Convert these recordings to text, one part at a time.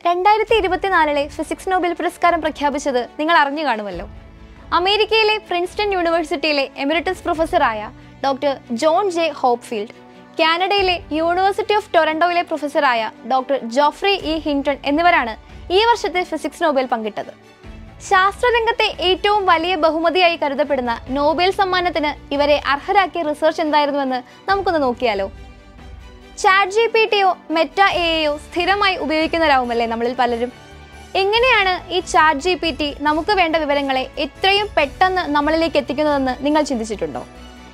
2024 physics Nobel പുരസ്കാരം പ്രഖ്യാപിച്ചത് നിങ്ങൾ അറിഞ്ഞു കാണുമല്ലോ. അമേരിക്കയിലെ പ്രിൻസ്റ്റൺ യൂണിവേഴ്സിറ്റിയിലെ എമിറിറ്റസ് പ്രൊഫസറായ ഡോക്ടർ ജോൺ ജെ ഹോപ്ഫീൽഡ്, കാനഡയിലെ യൂണിവേഴ്സിറ്റി ഓഫ് ടൊറന്റോയിലെ പ്രൊഫസറായ ഡോക്ടർ ജോഫ്രി ഇ ഹിൻടൺ എന്നിവരാണ് ഈ വർഷത്തെ ഫിസിക്സ് നോബൽ പങ്കിട്ടത്. ശാസ്ത്രരംഗത്തെ ഏറ്റവും വലിയ ബഹുമതിയായി കരുതപ്പെടുന്ന നോബൽ സമ്മാനത്തിന് ഇവരെ അർഹരാക്കിയ റിസർച്ച് എന്തായിരുന്നുവെന്ന് നമുക്കൊന്ന് നോക്കിയാലോ. ചാറ്റ് ജിപിടിയോ മെറ്റ എഐയോ സ്ഥിരമായി ഉപയോഗിക്കുന്നവരാവുമല്ലേ നമ്മളിൽ പലരും. എങ്ങനെയാണ് ഈ ചാറ്റ് ജിപിടി നമുക്ക് വേണ്ട വിവരങ്ങളെ എത്രയും പെട്ടെന്ന് നമ്മളിലേക്ക് എത്തിക്കുന്നതെന്ന് നിങ്ങൾ ചിന്തിച്ചിട്ടുണ്ടോ?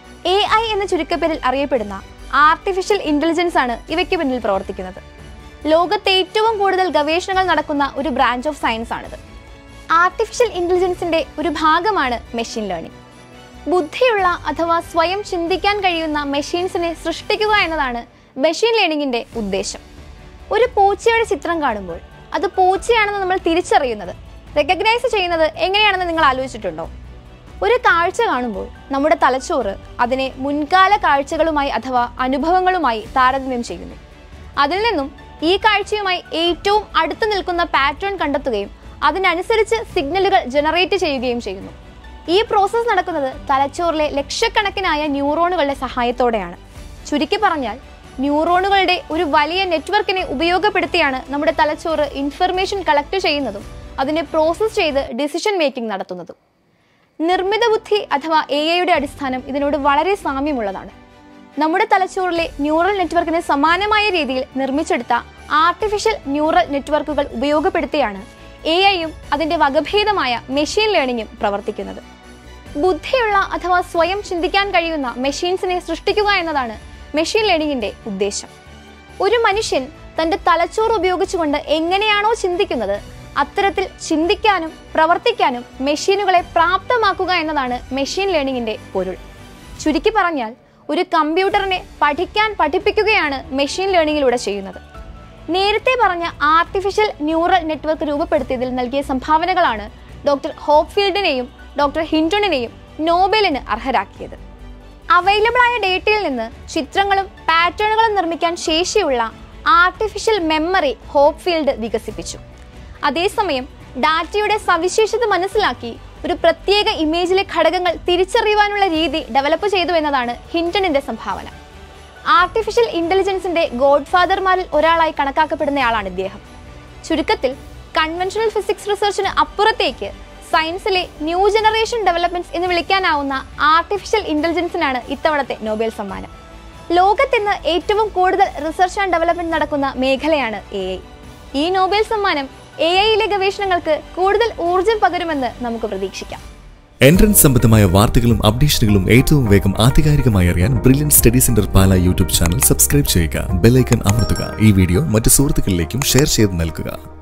AI എന്ന ചുരുക്കപ്പേരിൽ അറിയപ്പെടുന്ന ആർട്ടിഫിഷ്യൽ ഇന്റലിജൻസ് ആണ് ഇവയ്ക്ക് പിന്നിൽ പ്രവർത്തിക്കുന്നത്. ലോകത്തെ ഏറ്റവും കൂടുതൽ ഗവേഷണങ്ങൾ നടക്കുന്ന ഒരു ബ്രാഞ്ച് ഓഫ് സയൻസ് ആണിത്. ആർട്ടിഫിഷ്യൽ ഇന്റലിജൻസിന്റെ ഒരു ഭാഗമാണ് മെഷീൻ ലേണിംഗ്. ബുദ്ധിയുള്ള അഥവാ സ്വയം ചിന്തിക്കാൻ കഴിയുന്ന മെഷീൻസിനെ സൃഷ്ടിക്കുക എന്നതാണ് മെഷീൻ ലേണിംഗിന്റെ ഉദ്ദേശം. ഒരു പൂച്ചയുടെ ചിത്രം കാണുമ്പോൾ അത് പൂച്ചയാണെന്ന് നമ്മൾ തിരിച്ചറിയുന്നത്, റെക്കഗ്നൈസ് ചെയ്യുന്നത് എങ്ങനെയാണെന്ന് നിങ്ങൾ ആലോചിച്ചിട്ടുണ്ടോ? ഒരു കാഴ്ച കാണുമ്പോൾ നമ്മുടെ തലച്ചോറ് അതിനെ മുൻകാല കാഴ്ചകളുമായി അഥവാ അനുഭവങ്ങളുമായി താരതമ്യം ചെയ്യുന്നു. അതിൽ നിന്നും ഈ കാഴ്ചയുമായി ഏറ്റവും അടുത്ത് നിൽക്കുന്ന പാറ്റേൺ കണ്ടെത്തുകയും അതിനനുസരിച്ച് സിഗ്നലുകൾ ജനറേറ്റ് ചെയ്യുകയും ചെയ്യുന്നു. ഈ പ്രോസസ്സ് നടക്കുന്നത് തലച്ചോറിലെ ലക്ഷക്കണക്കിനായ ന്യൂറോണുകളുടെ സഹായത്തോടെയാണ്. ചുരുക്കി പറഞ്ഞാൽ ന്യൂറോണുകളുടെ ഒരു വലിയ നെറ്റ്വർക്കിനെ ഉപയോഗപ്പെടുത്തിയാണ് നമ്മുടെ തലച്ചോറ് ഇൻഫർമേഷൻ കളക്ട് ചെയ്യുന്നതും അതിനെ പ്രോസസ്സ് ചെയ്ത് ഡിസിഷൻ മേക്കിംഗ് നടത്തുന്നതും. നിർമ്മിത ബുദ്ധി അഥവാ AIയുടെ അടിസ്ഥാനം ഇതിനോട് വളരെ സാമ്യമുള്ളതാണ്. നമ്മുടെ തലച്ചോറിലെ ന്യൂറൽ നെറ്റ്വർക്കിന് സമാനമായ രീതിയിൽ നിർമ്മിച്ചെടുത്ത ആർട്ടിഫിഷ്യൽ ന്യൂറൽ നെറ്റ്വർക്കുകൾ ഉപയോഗപ്പെടുത്തിയാണ് AIയും അതിന്റെ വകഭേദമായ മെഷീൻ ലേണിംഗും പ്രവർത്തിക്കുന്നത്. ബുദ്ധിയുള്ള അഥവാ സ്വയം ചിന്തിക്കാൻ കഴിയുന്ന മെഷീൻസിനെ സൃഷ്ടിക്കുക എന്നതാണ് മെഷീൻ ലേണിംഗിന്റെ ഉദ്ദേശം. ഒരു മനുഷ്യൻ തന്റെ തലച്ചോറ് ഉപയോഗിച്ചുകൊണ്ട് എങ്ങനെയാണോ ചിന്തിക്കുന്നത് അത്തരത്തിൽ ചിന്തിക്കാനും പ്രവർത്തിക്കാനും മെഷീനുകളെ പ്രാപ്തമാക്കുക എന്നതാണ് മെഷീൻ ലേണിംഗിന്റെ പൊരുൾ. ചുരുക്കി പറഞ്ഞാൽ ഒരു കമ്പ്യൂട്ടറിനെ പഠിപ്പിക്കുകയാണ് മെഷീൻ ലേണിംഗിലൂടെ ചെയ്യുന്നത്. നേരത്തെ പറഞ്ഞ ആർട്ടിഫിഷ്യൽ ന്യൂറൽ നെറ്റ്വർക്ക് രൂപപ്പെടുത്തിയതിൽ നൽകിയ സംഭാവനകളാണ് ഡോക്ടർ ഹോപ്ഫീൽഡിനെയും ഡോക്ടർ ഹിൻടണിനെയും നോബലിന് അർഹരാക്കിയത്. അവൈലബിൾ ആയ ഡേറ്റയിൽ നിന്ന് ചിത്രങ്ങളും പാറ്റേണുകളും നിർമ്മിക്കാൻ ശേഷിയുള്ള ആർട്ടിഫിഷ്യൽ മെമ്മറി ഹോപ്ഫീൽഡ് വികസിപ്പിച്ചു. അതേസമയം ഡാറ്റയുടെ സവിശേഷത മനസ്സിലാക്കി ഒരു പ്രത്യേക ഇമേജിലെ ഘടകങ്ങൾ തിരിച്ചറിയുവാനുള്ള രീതി ഡെവലപ്പ് ചെയ്തു എന്നതാണ് ഹിൻടണിന്റെ സംഭാവന. ആർട്ടിഫിഷ്യൽ ഇന്റലിജൻസിന്റെ ഗോഡ്ഫാദർമാരിൽ ഒരാളായി കണക്കാക്കപ്പെടുന്നയാളാണ് ഇദ്ദേഹം. ചുരുക്കത്തിൽ കൺവെൻഷണൽ ഫിസിക്സ് റിസർച്ചിന് അപ്പുറത്തേക്ക് സയൻസിലെ ന്യൂ ജനറേഷൻ ഡെവലപ്മെന്റ്സ് എന്ന് വിളിക്കാനാവുന്ന ആർട്ടിഫിഷ്യൽ ഇന്റലിജൻസിനാണ് ഇത്തവണത്തെ നോബൽ സമ്മാനം. ലോകത്തിന്ന് ഏറ്റവും കൂടുതൽ റിസർച്ച് ആൻഡ് ഡെവലപ്മെന്റ് നടക്കുന്ന മേഖലയാണ് AI. ഈ നോബൽ സമ്മാനം AIയിലെ ഗവേഷണങ്ങൾക്ക് കൂടുതൽ ഊർജ്ജം പകരുമെന്ന് നമുക്ക് പ്രതീക്ഷിക്കാം. എൻട്രൻസ് സംബന്ധമായ വാർത്തകളും അപ്ഡേഷനുകളും ഏറ്റവും വേഗം ആധികാരികമായി അറിയാൻ brilliant study centre Pala YouTube channel subscribe ചെയ്യുക. ബെൽ ഐക്കൺ അമർത്തുക. ഈ വീഡിയോ മറ്റ് സുഹൃത്തുക്കളിലേക്കും ഷെയർ ചെയ്ത് നൽകുക.